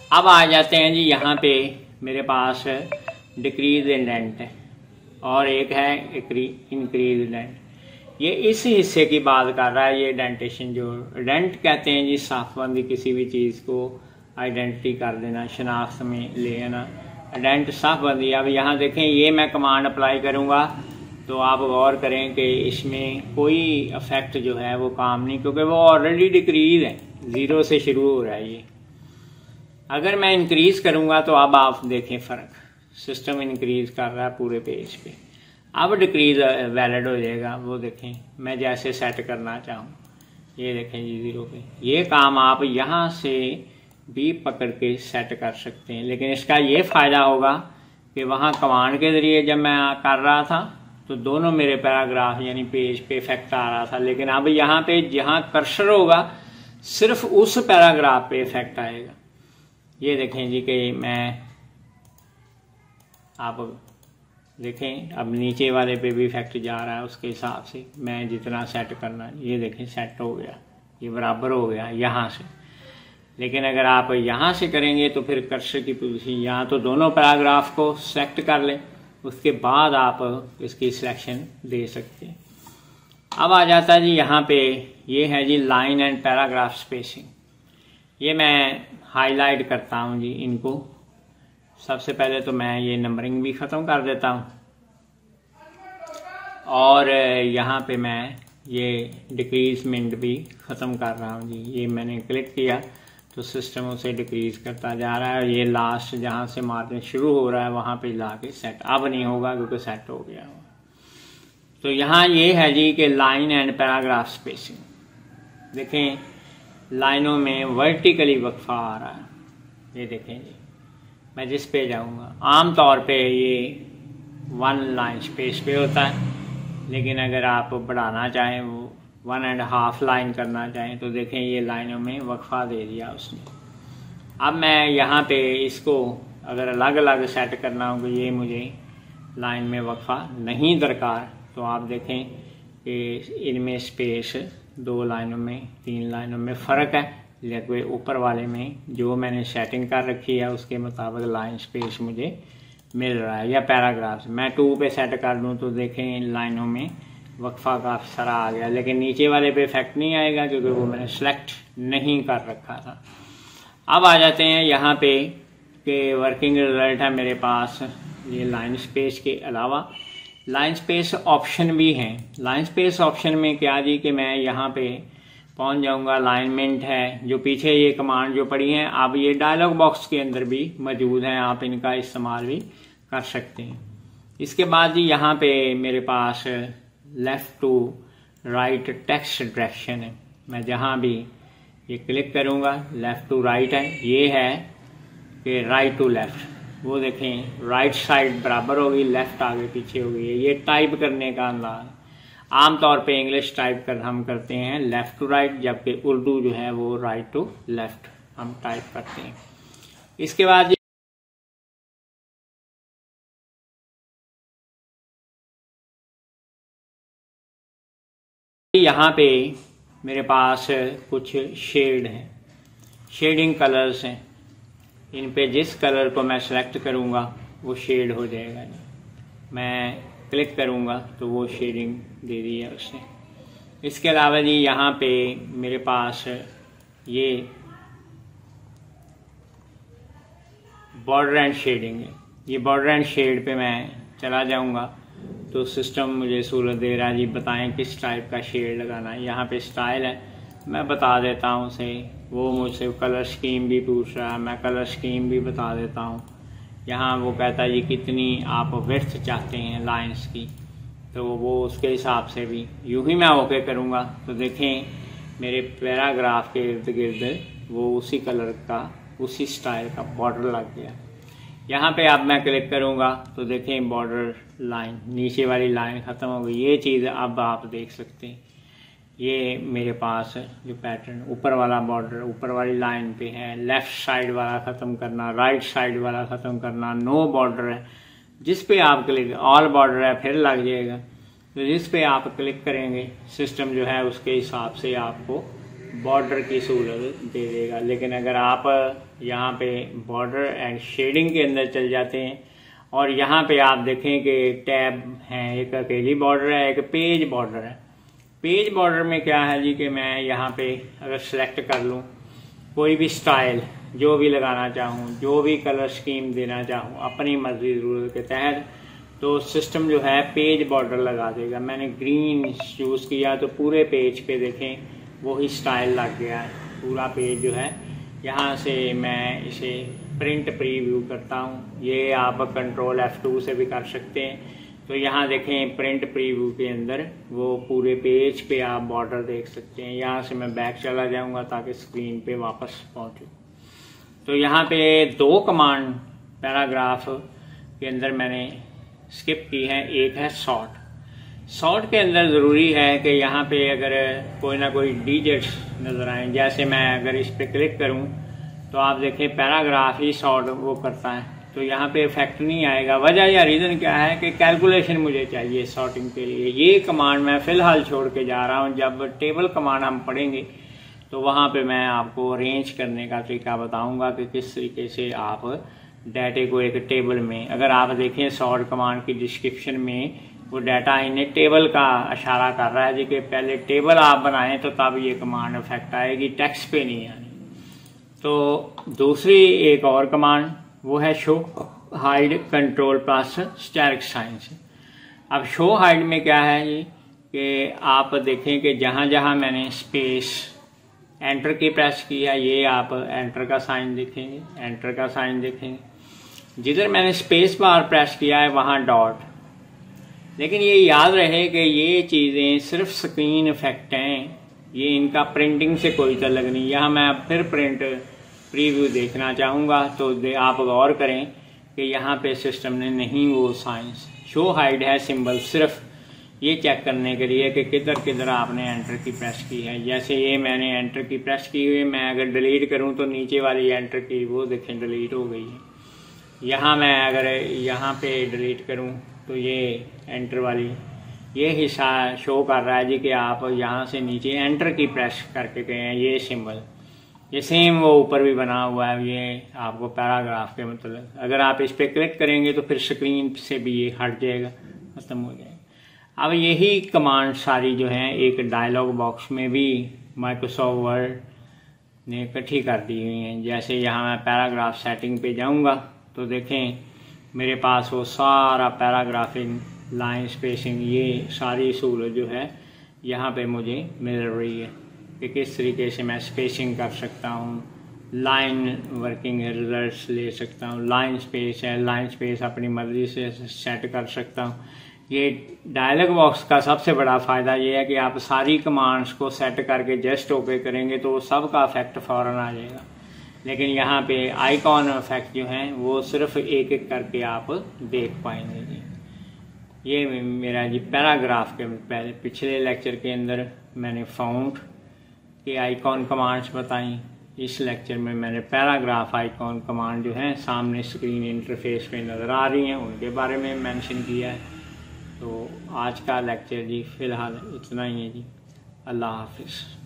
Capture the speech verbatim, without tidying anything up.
अब आ जाते हैं जी, यहाँ पे मेरे पास डिक्रीज इंडेंट है और एक है इंक्रीज इंडेंट। ये इस हिस्से की बात कर रहा है। ये डेंटेशन जो डेंट कहते हैं जी, साफबंदी किसी भी चीज़ को आइडेंटिटी कर देना, शनाख्त में ले आना, डेंट साफबंदी। अब यहाँ देखें, ये मैं कमांड अप्लाई करूँगा तो आप गौर करें कि इसमें कोई इफेक्ट जो है वो काम नहीं, क्योंकि वो ऑलरेडी डिक्रीज है, ज़ीरो से शुरू हो रहा है ये। अगर मैं इंक्रीज करूँगा तो अब आप देखें फ़र्क, सिस्टम इंक्रीज कर रहा है पूरे पेज पे। अब डिक्रीज वैलिड हो जाएगा, वो देखें मैं जैसे सेट करना चाहूँ, ये देखें जी ज़ीरो पे। ये काम आप यहाँ से भी पकड़ के सेट कर सकते हैं, लेकिन इसका ये फ़ायदा होगा कि वहाँ कमांड के ज़रिए जब मैं कर रहा था तो दोनों मेरे पैराग्राफ यानी पेज पे इफेक्ट आ रहा था, लेकिन अब यहाँ पे जहाँ कर्सर होगा सिर्फ उस पैराग्राफ पे इफेक्ट आएगा। ये देखें जी कि मैं, आप देखें अब नीचे वाले पे भी इफेक्ट जा रहा है, उसके हिसाब से मैं जितना सेट करना, ये देखें सेट हो गया, ये बराबर हो गया यहाँ से। लेकिन अगर आप यहाँ से करेंगे तो फिर कर्सर की पोजीशन, यहाँ तो दोनों पैराग्राफ को सेलेक्ट कर लें, उसके बाद आप इसकी सिलेक्शन दे सकते हैं। अब आ जाता है जी यहाँ पे, ये है जी लाइन एंड पैराग्राफ स्पेसिंग। ये मैं हाईलाइट करता हूँ जी इनको। सबसे पहले तो मैं ये नंबरिंग भी ख़त्म कर देता हूँ और यहाँ पे मैं ये डिक्रीजमेंट भी ख़त्म कर रहा हूँ जी। ये मैंने क्लिक किया तो सिस्टम उसे डिक्रीज करता जा रहा है और ये लास्ट जहाँ से मार्जिन शुरू हो रहा है वहाँ पे ला के सेट, अब नहीं होगा क्योंकि सेट हो गया। तो यहाँ ये है जी कि लाइन एंड पैराग्राफ स्पेसिंग। देखें लाइनों में वर्टिकली वक्फा आ रहा है, ये देखें जी। मैं जिस पे जाऊँगा, आम तौर पे ये वन लाइन स्पेस पे होता है, लेकिन अगर आप बढ़ाना चाहें, वो वन एंड हाफ लाइन करना चाहें, तो देखें ये लाइनों में वक्फा दे दिया उसने। अब मैं यहाँ पे इसको अगर अलग अलग सेट करना हो, ये मुझे लाइन में वक्फा नहीं दरकार, तो आप देखें कि इनमें स्पेस दो लाइनों में, तीन लाइनों में फ़र्क है, लेकिन ऊपर वाले में जो मैंने सेटिंग कर रखी है उसके मुताबिक लाइन स्पेस मुझे मिल रहा है। या पैराग्राफ मैं टू पे सेट कर दूँ तो देखें इन लाइनों में वक्फा का सारा आ गया, लेकिन नीचे वाले पे इफेक्ट नहीं आएगा क्योंकि वो मैंने सेलेक्ट नहीं कर रखा था। अब आ जाते हैं यहाँ पे कि वर्किंग रिजल्ट है मेरे पास ये लाइन स्पेस के अलावा लाइन स्पेस ऑप्शन भी हैं। लाइन स्पेस ऑप्शन में क्या जी कि मैं यहाँ पे पहुँच जाऊँगा, अलाइनमेंट है, जो पीछे ये कमांड जो पड़ी हैं अब ये डायलॉग बॉक्स के अंदर भी मौजूद हैं, आप इनका इस्तेमाल भी कर सकते हैं। इसके बाद जी यहाँ पे मेरे पास left to right text direction है। मैं जहाँ भी ये क्लिक करूँगा लेफ्ट टू राइट है, ये है कि राइट टू लेफ्ट, वो देखें राइट साइड बराबर होगी, लेफ्ट आगे पीछे होगी। ये टाइप करने का अंदाज, आमतौर पे इंग्लिश टाइप कर हम करते हैं लेफ्ट टू राइट, जबकि उर्दू जो है वो राइट टू लेफ्ट हम टाइप करते हैं। इसके बाद यहाँ पे मेरे पास कुछ शेड हैं, शेडिंग कलर्स हैं, इन पे जिस कलर को मैं सेलेक्ट करूँगा वो शेड हो जाएगा। मैं क्लिक करूँगा तो वो शेडिंग दे दी है उसने। इसके अलावा जी यहाँ पे मेरे पास ये बॉर्डर एंड शेडिंग है। ये बॉर्डर एंड शेड पे मैं चला जाऊँगा तो सिस्टम मुझे सहूलत दे रहा है जी, बताएं किस टाइप का शेड लगाना है। यहाँ पे स्टाइल है, मैं बता देता हूँ उसे, वो मुझसे कलर स्कीम भी पूछ रहा है, मैं कलर स्कीम भी बता देता हूँ। यहाँ वो कहता है जी कितनी आप विड्थ चाहते हैं लाइंस की, तो वो उसके हिसाब से भी यूँ ही मैं ओके करूँगा तो देखें मेरे पैराग्राफ के इर्द गिर्द वो उसी कलर का, उसी स्टाइल का बॉर्डर लग गया। यहाँ पे अब मैं क्लिक करूँगा तो देखें बॉर्डर लाइन, नीचे वाली लाइन ख़त्म हो गई। ये चीज़ अब आप देख सकते हैं, ये मेरे पास जो पैटर्न ऊपर वाला बॉर्डर ऊपर वाली लाइन पे है, लेफ़्ट साइड वाला ख़त्म करना, राइट साइड वाला ख़त्म करना, नो बॉर्डर है, जिस पे आप क्लिक, ऑल बॉर्डर है फिर लग जाएगा, तो जिस पे आप क्लिक करेंगे सिस्टम जो है उसके हिसाब से आपको बॉर्डर की सहूलत दे देगा। लेकिन अगर आप यहाँ पे बॉर्डर एंड शेडिंग के अंदर चल जाते हैं और यहाँ पे आप देखें कि टैब हैं, एक अकेली बॉर्डर है, एक पेज बॉर्डर है। पेज बॉर्डर में क्या है जी कि मैं यहाँ पे अगर सेलेक्ट कर लूँ कोई भी स्टाइल जो भी लगाना चाहूँ, जो भी कलर स्कीम देना चाहूँ अपनी मर्जी ज़रूरत के तहत, तो सिस्टम जो है पेज बॉर्डर लगा देगा। मैंने ग्रीन चूज़ किया तो पूरे पेज पे देखें वही स्टाइल लग गया है, पूरा पेज जो है। यहाँ से मैं इसे प्रिंट प्रीव्यू करता हूँ, ये आप कंट्रोल एफ टू से भी कर सकते हैं। तो यहाँ देखें प्रिंट प्रीव्यू के अंदर वो पूरे पेज पे आप बॉर्डर देख सकते हैं। यहाँ से मैं बैक चला जाऊँगा ताकि स्क्रीन पे वापस पहुँचूँ। तो यहाँ पे दो कमांड पैराग्राफ के अंदर मैंने स्किप की है। एक है सॉर्ट। सॉर्ट के अंदर ज़रूरी है कि यहाँ पे अगर कोई ना कोई डिजिट्स नज़र आए, जैसे मैं अगर इस पर क्लिक करूँ तो आप देखें पैराग्राफ ही सॉर्ट वो करता है, तो यहाँ पे इफेक्ट नहीं आएगा। वजह या रीज़न क्या है कि कैलकुलेशन मुझे चाहिए सॉर्टिंग के लिए। ये कमांड मैं फ़िलहाल छोड़ के जा रहा हूँ। जब टेबल कमांड हम पढ़ेंगे तो वहाँ पे मैं आपको अरेंज करने का तरीका बताऊँगा कि किस तरीके से आप डाटे को एक टेबल में, अगर आप देखें सॉर्ट कमांड की डिस्क्रिप्शन में वो डाटा इन्हें टेबल का इशारा कर रहा है जी कि पहले टेबल आप बनाएं तो तब ये कमांड इफेक्ट आएगी, टेक्स्ट पे नहीं आनी। तो दूसरी एक और कमांड वो है show hide control plus static sign से। अब शो हाइड में क्या है जी कि आप देखें कि जहाँ जहाँ मैंने स्पेस एंटर की प्रेस किया, ये आप एंटर का साइन देखेंगे, एंटर का साइन देखेंगे। जिधर मैंने स्पेस बार प्रेस किया है वहाँ डॉट। लेकिन ये याद रहे कि ये चीज़ें सिर्फ स्क्रीन इफेक्ट हैं, ये इनका प्रिंटिंग से कोई तल्लुक नहीं। यहाँ मैं फिर प्रिंट प्रीव्यू देखना चाहूँगा तो आप गौर करें कि यहाँ पे सिस्टम ने नहीं वो साइंस शो हाइड है सिंबल, सिर्फ ये चेक करने के लिए कि किधर किधर आपने एंटर की प्रेस की है। जैसे ये मैंने एंटर की प्रेस की हुई, मैं अगर डिलीट करूँ तो नीचे वाली एंटर की वो देखें डिलीट हो गई है। यहाँ मैं अगर यहाँ पे डिलीट करूँ तो ये एंटर वाली ये हिस्सा शो कर रहा है जी कि आप यहाँ से नीचे एंटर की प्रेस करके गए हैं, ये सिंबल। ये सेम वो ऊपर भी बना हुआ है, ये आपको पैराग्राफ के मतलब अगर आप इस पर क्लिक करेंगे तो फिर स्क्रीन से भी ये हट जाएगा, खत्म हो जाएगा। अब यही कमांड सारी जो हैं एक डायलॉग बॉक्स में भी माइक्रोसॉफ्ट वर्ड ने इकट्ठी कर दी हुई हैं। जैसे यहाँ मैं पैराग्राफ सेटिंग पे जाऊँगा तो देखें मेरे पास वो सारा पैराग्राफिंग, लाइन स्पेसिंग, ये सारी सहूलत जो है यहाँ पे मुझे मिल रही है कि किस तरीके से मैं स्पेसिंग कर सकता हूँ, लाइन वर्किंग रिजल्ट्स ले सकता हूँ, लाइन स्पेस है, लाइन स्पेस अपनी मर्जी से सेट कर सकता हूँ। ये डायलॉग बॉक्स का सबसे बड़ा फ़ायदा ये है कि आप सारी कमांड्स को सेट करके जस्ट ओके करेंगे तो सब का इफेक्ट फ़ौरन आ जाएगा। लेकिन यहाँ पे आइकॉन इफेक्ट जो हैं वो सिर्फ एक एक करके आप देख पाएंगे जी। ये मेरा जी पैराग्राफ के पहले पिछले लेक्चर के अंदर मैंने फाउंड के आइकॉन कमांड्स बताई, इस लेक्चर में मैंने पैराग्राफ आइकॉन कमांड जो है सामने स्क्रीन इंटरफेस पे नज़र आ रही हैं उनके बारे में मेंशन किया है। तो आज का लेक्चर जी फ़िलहाल इतना ही है जी। अल्लाह हाफिज़।